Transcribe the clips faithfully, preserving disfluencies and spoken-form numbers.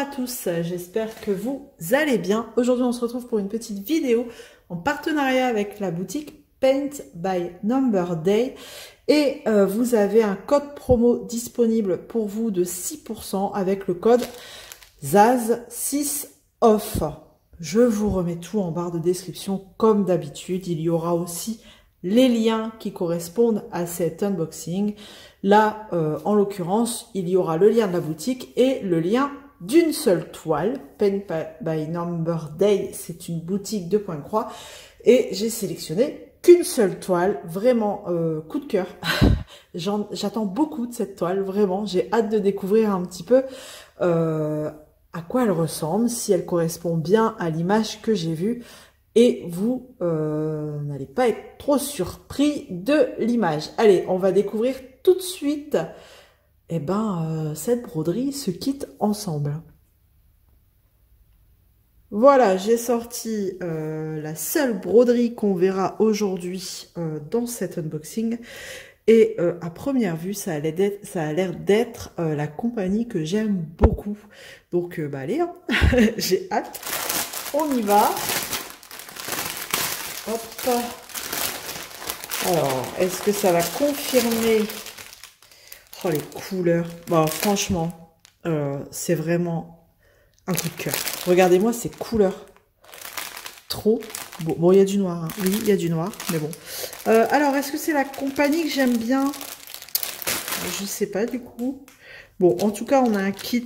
à tous, j'espère que vous allez bien. Aujourd'hui on se retrouve pour une petite vidéo en partenariat avec la boutique Paint by Number Day et euh, vous avez un code promo disponible pour vous de six pour cent avec le code Zaz six off. Je vous remets tout en barre de description comme d'habitude. Il y aura aussi les liens qui correspondent à cet unboxing. Là, euh, en l'occurrence, il y aura le lien de la boutique et le lien d'une seule toile. Paint by Number Day, c'est une boutique de Pointe-Croix. Et j'ai sélectionné qu'une seule toile, vraiment euh, coup de cœur. J'attends beaucoup de cette toile, vraiment. J'ai hâte de découvrir un petit peu euh, à quoi elle ressemble, si elle correspond bien à l'image que j'ai vue. Et vous euh, n'allez pas être trop surpris de l'image. Allez, on va découvrir tout de suite eh ben, euh, cette broderie se quitte ensemble. Voilà, j'ai sorti euh, la seule broderie qu'on verra aujourd'hui euh, dans cet unboxing. Et euh, à première vue, ça a l'air d'être euh, la compagnie que j'aime beaucoup. Donc, euh, bah allez, hein. J'ai hâte. On y va. Hop. Alors, est-ce que ça va confirmer? Oh, les couleurs. Bon, franchement, euh, c'est vraiment un coup de cœur. Regardez-moi ces couleurs. Trop beau. Bon, il y a du noir. Hein. Oui, il y a du noir, mais bon. Euh, alors, est-ce que c'est la compagnie que j'aime bien? Je sais pas, du coup. Bon, en tout cas, on a un kit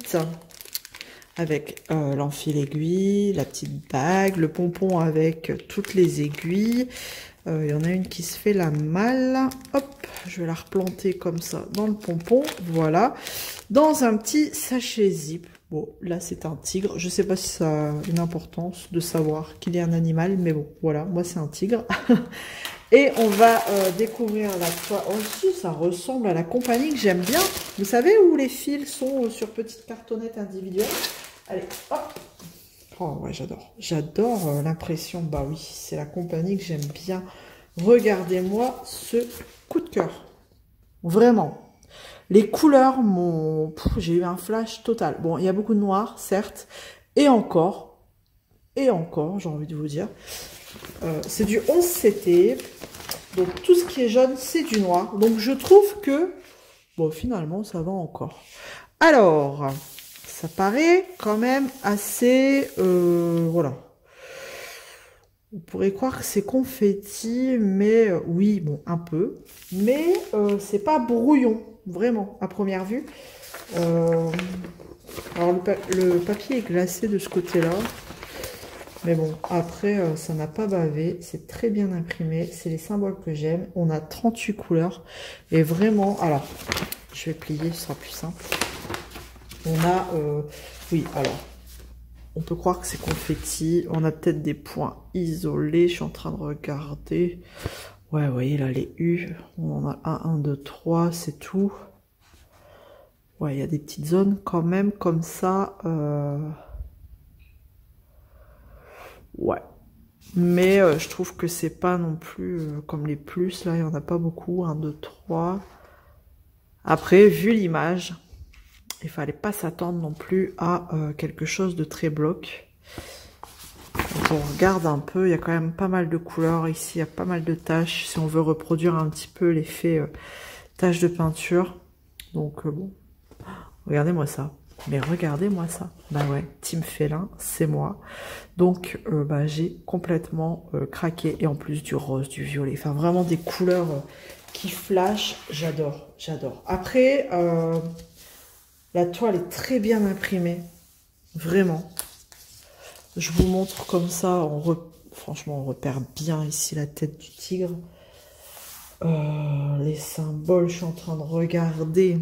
avec euh, l'enfil aiguille, la petite bague, le pompon avec toutes les aiguilles. Euh, il y en a une qui se fait la malle. Hop, je vais la replanter comme ça dans le pompon. Voilà. Dans un petit sachet zip. Bon, là c'est un tigre. Je sais pas si ça a une importance de savoir qu'il est un animal. Mais bon, voilà, moi c'est un tigre. Et on va euh, découvrir la toile. Oh si, ça ressemble à la compagnie que j'aime bien. Vous savez où les fils sont sur petites cartonnettes individuelles. Allez, hop. Oh ouais, j'adore. J'adore euh, l'impression. Bah oui, c'est la compagnie que j'aime bien. Regardez-moi ce coup de cœur. Vraiment. Les couleurs m'ont... J'ai eu un flash total. Bon, il y a beaucoup de noir, certes. Et encore. Et encore, j'ai envie de vous dire. Euh, c'est du onze C T. Donc, tout ce qui est jaune, c'est du noir. Donc, je trouve que... Bon, finalement, ça va encore. Alors... Ça paraît quand même assez... Euh, voilà. On pourrait croire que c'est confetti, mais euh, oui, bon, un peu. Mais euh, c'est pas brouillon, vraiment, à première vue. Euh, alors, le, pa le papier est glacé de ce côté-là. Mais bon, après, euh, ça n'a pas bavé. C'est très bien imprimé. C'est les symboles que j'aime. On a trente-huit couleurs. Et vraiment... Alors, je vais plier, ce sera plus simple. On a, euh, oui, alors, on peut croire que c'est confetti. On a peut-être des points isolés. Je suis en train de regarder. Ouais, vous voyez là, les U. On en a un, un, deux, trois, c'est tout. Ouais, il y a des petites zones quand même comme ça. Euh... Ouais. Mais euh, je trouve que c'est pas non plus euh, comme les plus. Là, il n'y en a pas beaucoup. un, deux, trois. Après, vu l'image... Il fallait pas s'attendre non plus à euh, quelque chose de très bloc. Quand on regarde un peu, il y a quand même pas mal de couleurs. Ici, il y a pas mal de taches. Si on veut reproduire un petit peu l'effet euh, tache de peinture. Donc, euh, bon. Regardez-moi ça. Mais regardez-moi ça. Bah ouais, Team Félin, c'est moi. Donc, euh, bah, j'ai complètement euh, craqué. Et en plus, du rose, du violet. Enfin, vraiment des couleurs euh, qui flashent. J'adore, j'adore. Après... Euh, La toile est très bien imprimée, vraiment. Je vous montre comme ça, on re... franchement, on repère bien ici la tête du tigre. Euh, les symboles, je suis en train de regarder.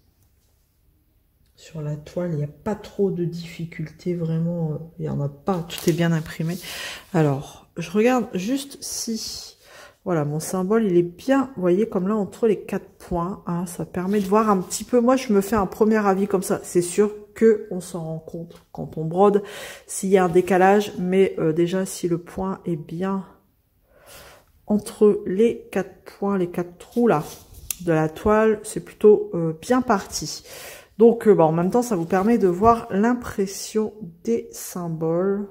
Sur la toile, il n'y a pas trop de difficultés, vraiment, il n'y en a pas, tout est bien imprimé. Alors, je regarde juste si... Voilà, mon symbole, il est bien, vous voyez, comme là, entre les quatre points. Hein, ça permet de voir un petit peu. Moi, je me fais un premier avis comme ça. C'est sûr que on s'en rend compte quand on brode s'il y a un décalage. Mais euh, déjà, si le point est bien entre les quatre points, les quatre trous là de la toile, c'est plutôt euh, bien parti. Donc, euh, bah, en même temps, ça vous permet de voir l'impression des symboles.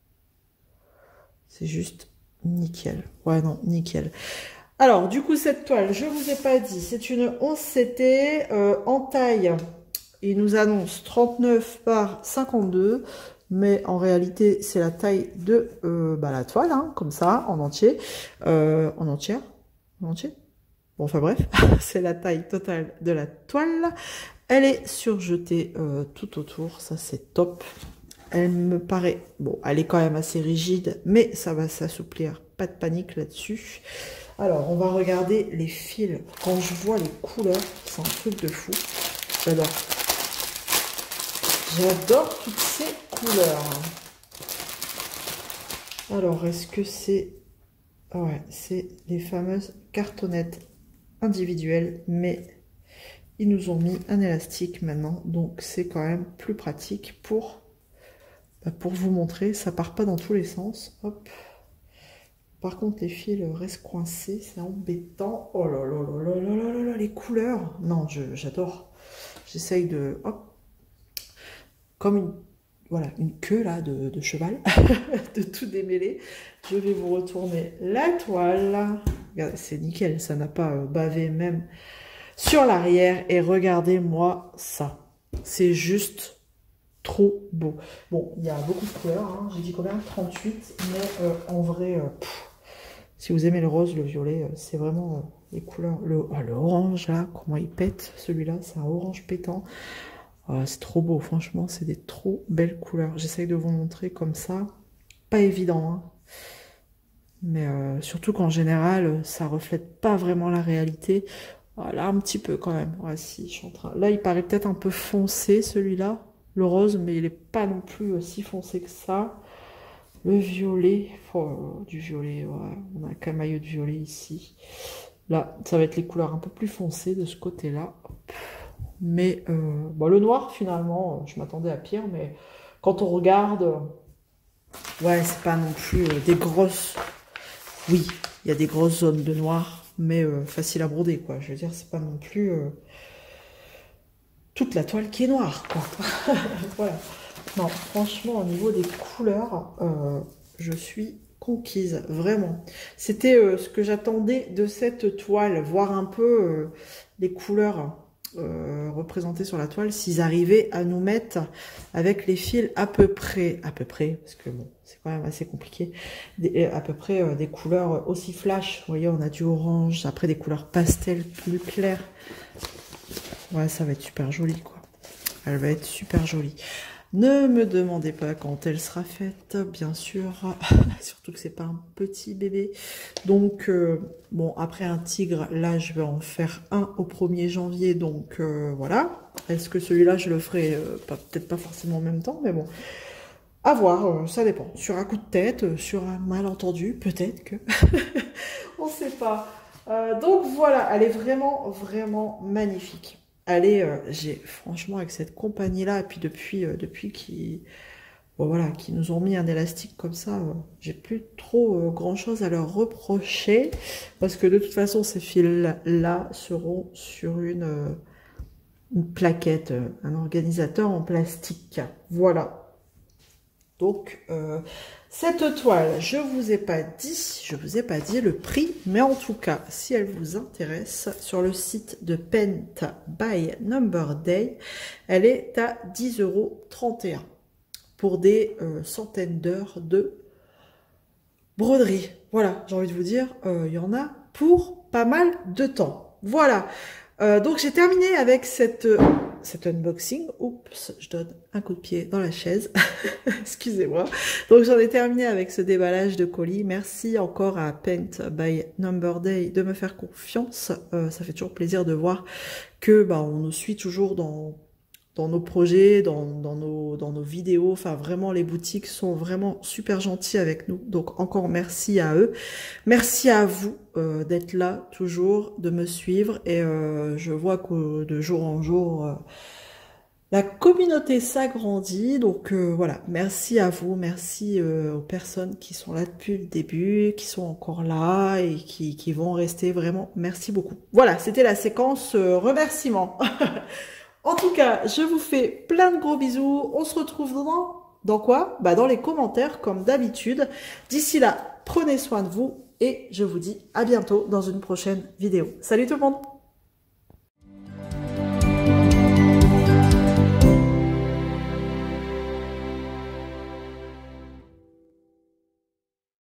C'est juste nickel. Ouais, non, nickel. Alors, du coup, cette toile, je vous ai pas dit, c'est une onze C T euh, en taille. Il nous annonce trente-neuf par cinquante-deux, mais en réalité, c'est la taille de euh, bah, la toile, hein, comme ça, en entier. Euh, en entière En entier Bon, enfin bref, c'est la taille totale de la toile. Elle est surjetée euh, tout autour, ça c'est top. Elle me paraît, bon, elle est quand même assez rigide, mais ça va s'assouplir, pas de panique là-dessus. Alors, on va regarder les fils. Quand je vois les couleurs, c'est un truc de fou. J'adore. J'adore toutes ces couleurs. Alors, est-ce que c'est... Ouais, c'est les fameuses cartonnettes individuelles, mais ils nous ont mis un élastique maintenant, donc c'est quand même plus pratique pour, bah, pour vous montrer. Ça part pas dans tous les sens. Hop. Par contre, les fils restent coincés, c'est embêtant. Oh là là là là là là là là, les couleurs. Non, j'adore. J'essaye de... Hop. Comme une, voilà, une queue là de, de cheval, de tout démêler. Je vais vous retourner la toile. Regardez, c'est nickel, ça n'a pas euh, bavé même sur l'arrière. Et regardez-moi ça. C'est juste trop beau. Bon, il y a beaucoup de couleurs, hein. J'ai dit combien? trente-huit. Mais euh, en vrai, euh, pff, si vous aimez le rose, le violet, euh, c'est vraiment euh, les couleurs. Le, oh, le orange là, comment il pète celui-là, c'est un orange pétant. Oh, c'est trop beau, franchement, c'est des trop belles couleurs. J'essaye de vous montrer comme ça. Pas évident, hein. Mais euh, surtout qu'en général, ça reflète pas vraiment la réalité. Oh, là, un petit peu quand même. Ouais, si, je suis en train... Là, il paraît peut-être un peu foncé, celui-là, le rose, mais il est pas non plus si foncé que ça. Le violet, oh, du violet, ouais. On a un camailleux de violet ici. Là, ça va être les couleurs un peu plus foncées de ce côté-là. Mais euh, bon, le noir, finalement, je m'attendais à pire, mais quand on regarde, ouais, c'est pas non plus euh, des grosses... Oui, il y a des grosses zones de noir, mais euh, facile à broder, quoi. Je veux dire, c'est pas non plus euh, toute la toile qui est noire, quoi. Voilà. Non, franchement, au niveau des couleurs, euh, je suis conquise, vraiment. C'était euh, ce que j'attendais de cette toile, voir un peu euh, les couleurs... Euh, représentés sur la toile, s'ils arrivaient à nous mettre avec les fils à peu près, à peu près, parce que bon, c'est quand même assez compliqué, des, à peu près euh, des couleurs aussi flash. Vous voyez, on a du orange, après des couleurs pastel plus claires. Ouais, ça va être super joli, quoi. Elle va être super jolie. Ne me demandez pas quand elle sera faite, bien sûr. Surtout que c'est pas un petit bébé. Donc, euh, bon, après un tigre, là, je vais en faire un au premier janvier. Donc, euh, voilà. Est-ce que celui-là, je le ferai euh, peut-être pas forcément en même temps, mais bon. À voir, euh, ça dépend. Sur un coup de tête, euh, sur un malentendu, peut-être que... On sait pas. Euh, donc, voilà. Elle est vraiment, vraiment magnifique. Allez, euh, j'ai franchement avec cette compagnie là, et puis depuis euh, depuis qu'ils bon, voilà, qu'ils nous ont mis un élastique comme ça, euh, j'ai plus trop euh, grand chose à leur reprocher, parce que de toute façon ces fils là, là seront sur une, euh, une plaquette, euh, un organisateur en plastique. Voilà. Donc euh, cette toile, je vous ai pas dit, je vous ai pas dit le prix, mais en tout cas, si elle vous intéresse, sur le site de Paint by Number Day, elle est à dix euros trente et un pour des euh, centaines d'heures de broderie. Voilà, j'ai envie de vous dire, euh, il y en a pour pas mal de temps. Voilà. Euh, donc j'ai terminé avec cette, euh, cet unboxing. Oups, je donne un coup de pied dans la chaise. Excusez-moi. Donc j'en ai terminé avec ce déballage de colis. Merci encore à Paint by Number Day de me faire confiance. Euh, ça fait toujours plaisir de voir que bah, on nous suit toujours dans dans nos projets, dans, dans, nos, dans nos vidéos. Enfin, vraiment, les boutiques sont vraiment super gentils avec nous. Donc, encore merci à eux. Merci à vous euh, d'être là toujours, de me suivre. Et euh, je vois que de jour en jour, euh, la communauté s'agrandit. Donc, euh, voilà, merci à vous. Merci euh, aux personnes qui sont là depuis le début, qui sont encore là et qui, qui vont rester vraiment. Merci beaucoup. Voilà, c'était la séquence euh, remerciements. En tout cas, je vous fais plein de gros bisous. On se retrouve dans, dans quoi? Bah, dans les commentaires, comme d'habitude. D'ici là, prenez soin de vous et je vous dis à bientôt dans une prochaine vidéo. Salut tout le monde!